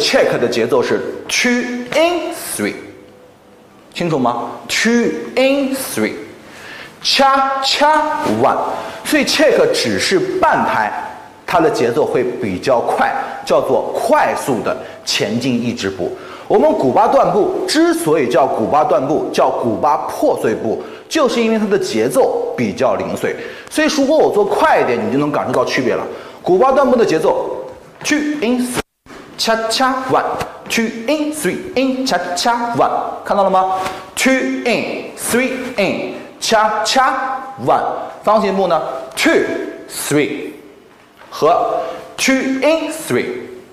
check 的节奏是 two in three， 清楚吗 ？two in three， 恰恰 one， 所以 check 只是半拍，它的节奏会比较快，叫做快速的前进抑制步。我们古巴断步之所以叫古巴断步，叫古巴破碎步，就是因为它的节奏比较零碎。所以如果我做快一点，你就能感受到区别了。古巴断步的节奏 two in three， 恰恰 one， two in three in， 恰恰 one， 看到了吗 ？two in three in， 恰恰 one。方形步呢 two three 和 two in three。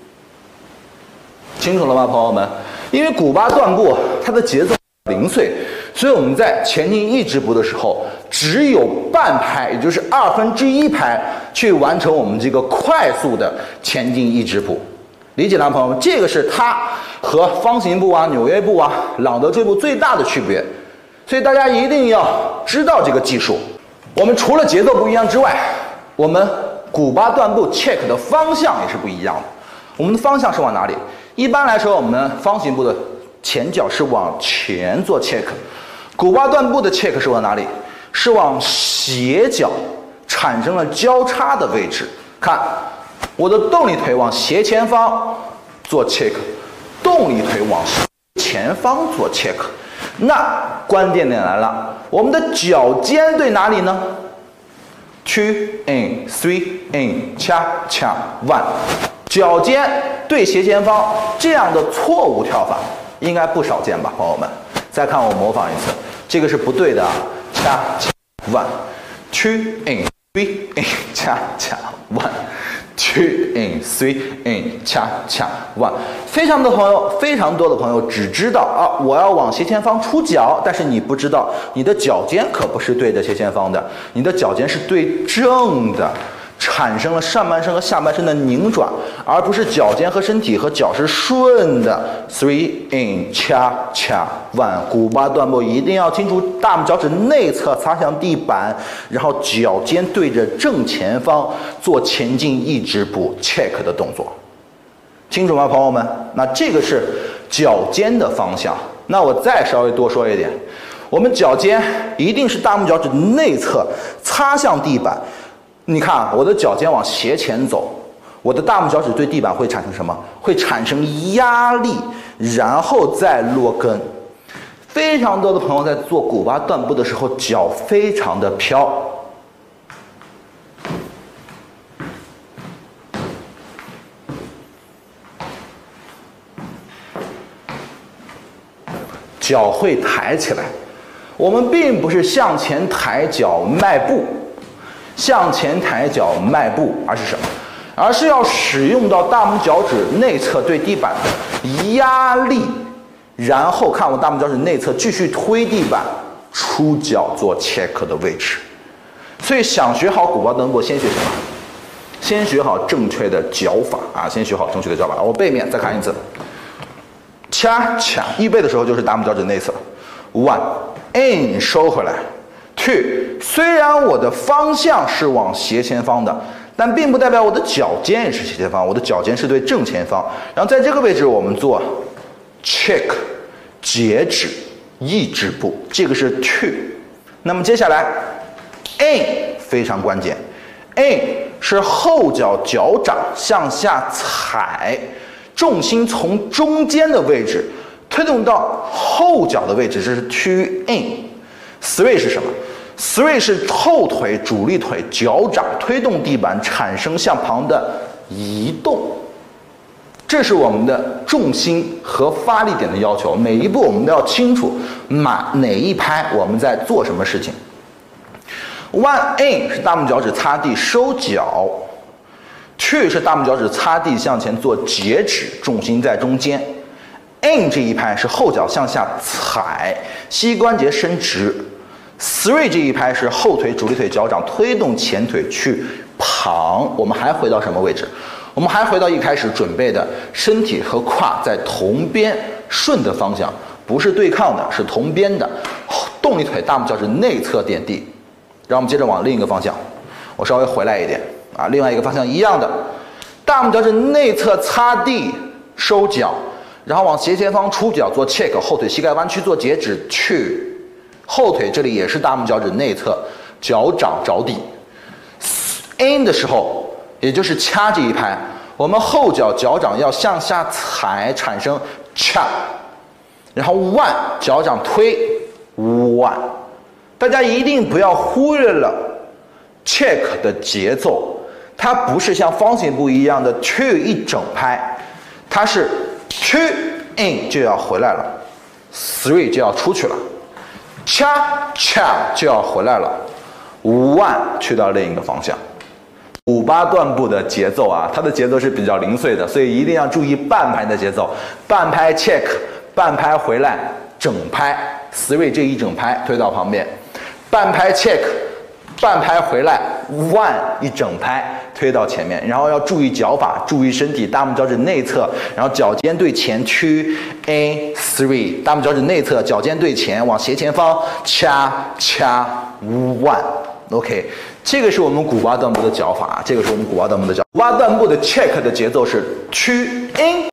清楚了吗，朋友们？因为古巴断步它的节奏零碎，所以我们在前进抑制步的时候，只有半拍，也就是1/2拍，去完成我们这个快速的前进抑制步。理解了，朋友们？这个是它和方形步啊、纽约步啊、朗德坠步最大的区别。所以大家一定要知道这个技术。我们除了节奏不一样之外，我们古巴断步 check 的方向也是不一样的。我们的方向是往哪里？一般来说，我们方形步的前脚是往前做 check， 古巴断步的 check 是往哪里？是往斜脚产生了交叉的位置。看，我的动力腿往斜前方做 check， 动力腿往前方做 check。那关键点来了，我们的脚尖对哪里呢？two in three in， 恰恰 one。脚尖对斜前方，这样的错误跳法应该不少见吧，朋友们？再看我模仿一次，这个是不对的啊！恰恰 one， two in three in， 恰恰 one， two in three in， 恰恰 one。非常多的朋友只知道啊，我要往斜前方出脚，但是你不知道，你的脚尖可不是对着斜前方的，你的脚尖是对正的。产生了上半身和下半身的拧转，而不是脚尖和身体和脚是顺的。three in， 恰恰 one。古巴断步一定要清楚，大拇脚趾内侧擦向地板，然后脚尖对着正前方做前进抑制步 check 的动作，清楚吗，朋友们？那这个是脚尖的方向。那我再稍微多说一点，我们脚尖一定是大拇脚趾内侧擦向地板。你看，我的脚尖往斜前走，我的大拇脚趾对地板会产生什么？会产生压力，然后再落跟。非常多的朋友在做古巴断步的时候，脚非常的飘。脚会抬起来，我们并不是向前抬脚迈步。向前抬脚迈步，而是什么？而是要使用到大拇脚趾内侧对地板的压力，然后看我大拇脚趾内侧继续推地板，出脚做 check 的位置。所以想学好古巴断步，先学什么？先学好正确的脚法啊！先学好正确的脚法。我背面再看一次，恰恰预备的时候就是大拇脚趾内侧 ，one in 收回来。two， 虽然我的方向是往斜前方的，但并不代表我的脚尖也是斜前方，我的脚尖是对正前方。然后在这个位置我们做 check 截止抑制步，这个是 two。那么接下来 in 非常关键 ，in 是后脚脚掌向下踩，重心从中间的位置推动到后脚的位置，这是 two in。three 是什么？three 是后腿、主力腿、脚掌推动地板产生向旁的移动，这是我们的重心和发力点的要求。每一步我们都要清楚哪一拍我们在做什么事情。one in 是大拇脚趾擦地收脚 ，two 是大拇脚趾擦地向前做截止，重心在中间。in 这一拍是后脚向下踩，膝关节伸直。three 这一拍是后腿、主力腿、脚掌推动前腿去旁。我们还回到什么位置？我们还回到一开始准备的身体和胯在同边顺的方向，不是对抗的，是同边的。动力腿、大拇脚趾内侧点地。然后我们接着往另一个方向，我稍微回来一点啊，另外一个方向一样的，大拇脚趾内侧擦地。 收脚，然后往斜前方出脚做 check， 后腿膝盖弯曲做截止去，后腿这里也是大拇脚趾内侧，脚掌着地。in 的时候，也就是掐这一拍，我们后脚脚掌要向下踩，产生掐，然后腕脚掌推腕。大家一定不要忽略了 check 的节奏，它不是像方形步一样的 two 一整拍，它是 two in 就要回来了 ，three 就要出去了 ，cha cha 就要回来了，one 去到另一个方向。古巴段步的节奏啊，它的节奏是比较零碎的，所以一定要注意半拍的节奏，半拍 check， 半拍回来，整拍 three 这一整拍推到旁边。半拍 check， 半拍回来 ，one 一整拍推到前面，然后要注意脚法，注意身体，大拇脚趾内侧，然后脚尖对前屈 ，a three， 大拇脚趾内侧，脚尖对前，往斜前方掐掐 one，OK， 这个是我们古巴段步的脚法，这个是我们古巴段步的脚。古巴段步的 check 的节奏是屈 in。